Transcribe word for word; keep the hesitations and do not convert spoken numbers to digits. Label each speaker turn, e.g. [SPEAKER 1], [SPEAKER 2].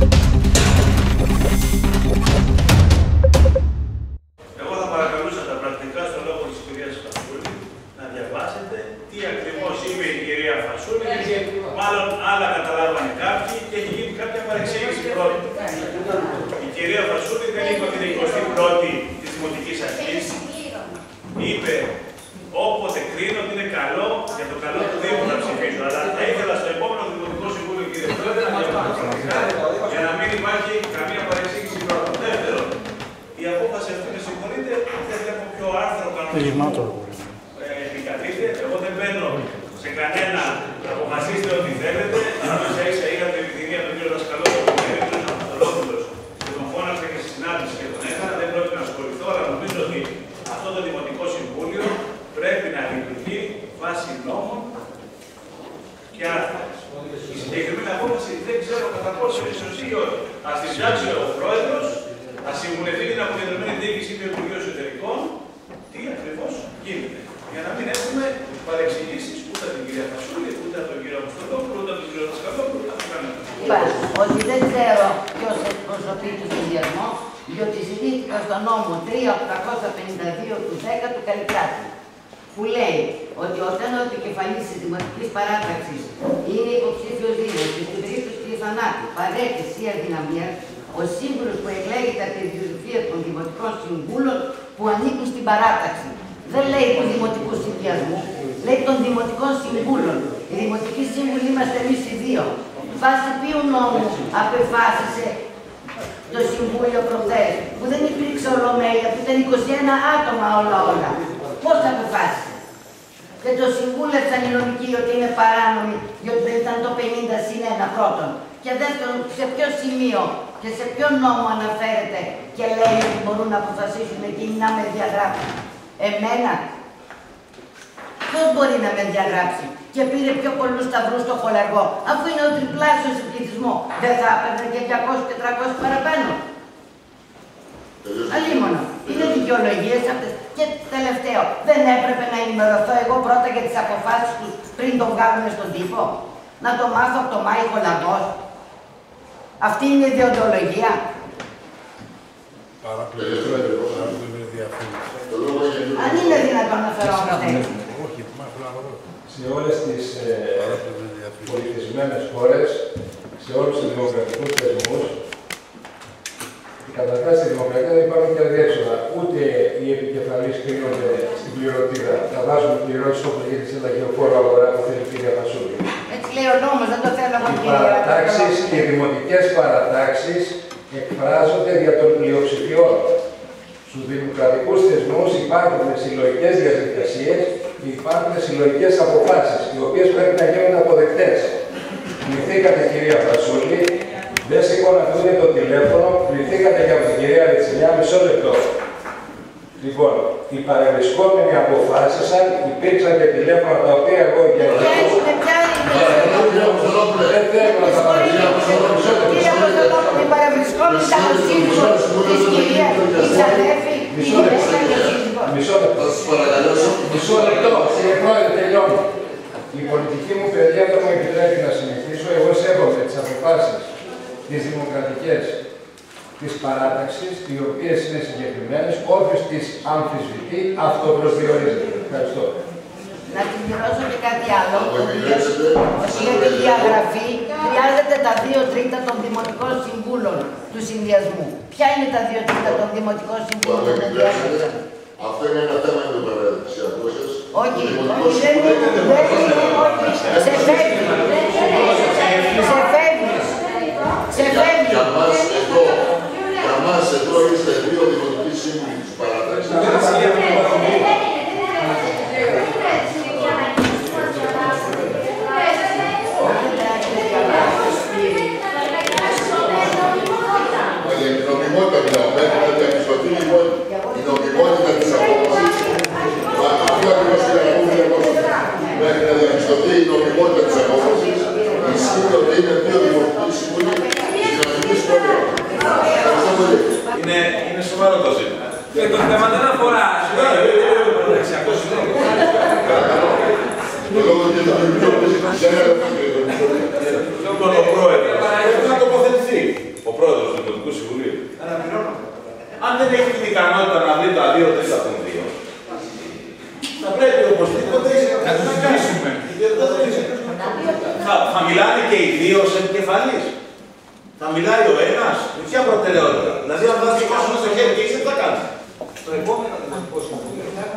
[SPEAKER 1] Εγώ θα παρακαλούσα τα πρακτικά στο λόγο της κυρίας Φασούλη να διαβάσετε τι ακριβώς είπε η κυρία Φασούλη, γιατί μάλλον άλλα καταλάβανε κάποιοι και έχει γίνει κάποια παρεξήγηση πρώτη. Η κυρία Φασούλη δεν είπε ότι είναι η εικοστή πρώτη της Δημοτικής Αρχής. Είπε όποτε κρίνω ότι είναι καλό για το καλό του Δήμου να ψηφίσω. Αλλά θα ήθελα στο επόμενο Δημοτικό Συμβούλιο, κύριε Πρόεδρε, να διαβάσετε για να μην υπάρχει καμία παρεξήγηση πρώτα. Δεύτερον, η απόφαση αυτή, με συγχωρείτε, δεν βλέπω ποιο άρθρο κανονισμού επικαλείται. Εγώ δεν μπαίνω σε κανένα, αποφασίστε ό,τι θέλετε. Αν ίσα ίσα είχατε επιθυμία τον κύριο Δασκαλόπουλο, τον κύριο Ανατολόπουλος και τον φώναξα και στη συνάντηση και τον έκανα, δεν πρόκειται να ασχοληθώ, αλλά νομίζω ότι αυτό το Δημοτικό Συμβούλιο πρέπει να λειτουργεί βάσει νόμων και άρθρων. Η συγκεκριμένη απόφαση δεν ξέρω κατά πόσο είναι σωστή ή όχι. Ας την ψάξει ο Πρόεδρος, ας συμβουλευτεί την αποκεντρωμένη διοίκηση του Υπουργείου Εσωτερικών, τι ακριβώς γίνεται. Για να μην έχουμε παρεξηγήσεις ούτε από την κυρία Φασούλη, ούτε από τον κύριο Αποστολόπουλο, ούτε από τον κύριο Δασκαλόπουλο, ούτε από κανέναν.
[SPEAKER 2] Είπα ότι δεν ξέρω ποιος εκπροσωπεί το συνδυασμό, διότι ζητήθηκα στο νόμο τρία χιλιάδες οκτακόσια πενήντα δύο του δέκα του Καλλικράτη, που λέει ότι όταν ο επικεφαλής της Δημοτικής Παράταξης είναι υποψήφιος δήμος και στην περίπτωση του θανάτου, παρέτησης ή αδυναμίας, ο σύμβουλος που εκλέγεται από τη πλειοψηφία των Δημοτικών Συμβούλων που ανήκουν στην παράταξη. Δεν λέει του Δημοτικού Συνδυασμού, λέει των Δημοτικών Συμβούλων. Οι Δημοτικοί Σύμβουλοι είμαστε εμείς οι δύο. Βάσει ποιου νόμου απεφάσισε το Συμβούλιο προχθές, που δεν υπήρξε ολομέλεια, που ήταν είκοσι ένα άτομα όλα όλα. Πώς αποφάσισε? Και το συμβούλευσαν οι νομικοί ότι είναι παράνομοι, διότι δεν ήταν το πενήντα συν ένα πρώτον. Και δεύτερον, σε ποιο σημείο και σε ποιο νόμο αναφέρεται και λέει ότι μπορούν να αποφασίσουν εκείνοι να με διαγράψουν? Εμένα. Ποιος μπορεί να με διαγράψει? Και πήρε πιο πολλούς σταυρούς στο χολαργό, αφού είναι ο τριπλάσιος σε πληθυσμό. Δεν θα έπαιρνε και διακόσιους και τριακόσιους παραπάνω? Αλίμονο. Είναι δικαιολογίες αυτές. Και τελευταίο, δεν έπρεπε να ενημερωθώ εγώ πρώτα για τις αποφάσεις τους πριν το βγάλουμε στον τύπο? Να το μάθω από το Μάικο Λαγός? Αυτή είναι η διοντολογία. Αν είναι δυνατόν να φερόμαστε έτσι.
[SPEAKER 3] Σε όλες τις ε, πολιτισμένες χώρες, σε όλους τους δημοκρατικούς θεσμούς, καταρχάς στη δημοκρατία δεν υπάρχουν και αδιέξοδα. Ούτε οι επικεφαλείς κρίνονται στην πληρωτήρα. Θα βάζουν πληρώσεις όπου γίνεται σε λαγιοφόρο αγορά που θέλει η κυρία Φασούλη.
[SPEAKER 2] Έτσι λέει ο νόμος, δεν το θέλω από
[SPEAKER 3] την κυρία. Οι παρατάξεις και οι δημοτικές παρατάξεις εκφράζονται δια των πλειοψηφιών. Στους δημοκρατικούς θεσμούς υπάρχουν συλλογικές διαδικασίες και υπάρχουν συλλογικές αποφάσεις, οι οποίες πρέπει να γίνονται αποδεκτές. Πληθήκατε, κυρία Φασούλη, δεν σηκώνατε ούτε το τηλέφωνο, πληθήκατε για την κυρία Ρετσινιά, μισό λεπτό. Λοιπόν, οι παρευρισκόμενοι αποφάσισαν, υπήρξαν και τηλέφωνα τα οποία εγώ για
[SPEAKER 2] δεν θέλω να τα παραδείγω. Κύριε Αποστολόπουλο, οι παρευρισκόμενοι ήταν ο σύμβουλος της κυρίας, η Σαλέφη, η γυναίκα και ο σύμβουλος.
[SPEAKER 3] Μισό λεπτό. Μισό λεπτό. Κύριε Πρόεδρε, τελειώνω. Η πολιτική μου παιδεία δεν μου επιτρέπει να συνεχίσω. Εγώ σέβομαι τις αποφάσεις τις δημοκρατικές της παράταξης, οι οποίες είναι συγκεκριμένες, όποιος τις αμφισβητεί, αυτοπροσδιορίζεται. Ευχαριστώ.
[SPEAKER 2] Να συμπληρώσω και κάτι άλλο, ότι για τη διαγραφή χρειάζεται τα δύο τρίτα των Δημοτικών Συμβούλων του συνδυασμού. Ποια είναι τα δύο τρίτα των Δημοτικών Συμβούλων του συνδυασμού?
[SPEAKER 4] Αυτό είναι ένα θέμα με το παραδοσιακό σας.
[SPEAKER 2] Όχι, όχι, δεν είναι, όχι, σε φεύγει. Σε φεύγει. Σε φεύγει.
[SPEAKER 4] Για μας εδώ, για μας εδώ είστε δύο δημοτικοί σύμβουλοι της παράταξης. Η νομιμότητα της απόφασης, αυτό ακριβώς είναι να πούμε εγώ. Μέχρι να διαπιστωθεί η νομιμότητα της απόφασης, ισχύει ότι είναι δύο δημοτικοί σύμβουλοι της κοινωνικής πορείας. Ευχαριστώ πολύ.
[SPEAKER 1] Είναι σοβαρό το ζήτημα. Και το θέμα δεν αφορά.
[SPEAKER 4] Το λόγο και το δημιουργείο δεν είναι το πρόεδρο.
[SPEAKER 1] Να τοποθετηθεί.
[SPEAKER 5] Αν δεν έχει την ικανότητα να βρει τα δύο τρίτα των δύο, θα πρέπει οπωσδήποτε να το ζητήσουμε. Θα, θα μιλάνε και οι δύο ως επικεφαλής. Θα μιλάει ο ένας, με ποια προτεραιότητα. Δηλαδή, αν βάζει κόσμο στο χέρι και είσαι, τι θα κάνει.
[SPEAKER 6] Το επόμενο Δημοτικό Συμβούλιο θα